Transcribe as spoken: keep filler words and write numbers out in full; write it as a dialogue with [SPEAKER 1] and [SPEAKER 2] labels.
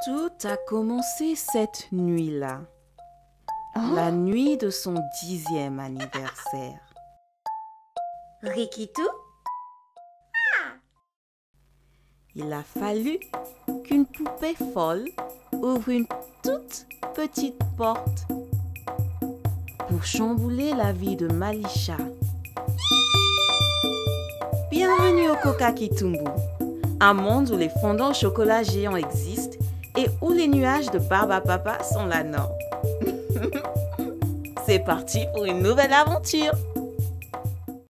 [SPEAKER 1] Tout a commencé cette nuit-là,
[SPEAKER 2] Oh,
[SPEAKER 1] la nuit de son dixième anniversaire.
[SPEAKER 3] Riquitou,
[SPEAKER 1] Il a fallu qu'une poupée folle ouvre une toute petite porte pour chambouler la vie de Malisha. Bienvenue au Coca Kitumbu, un monde où les fondants au chocolat géants existent et où les nuages de barbe à papa sont la norme. C'est parti pour une nouvelle aventure!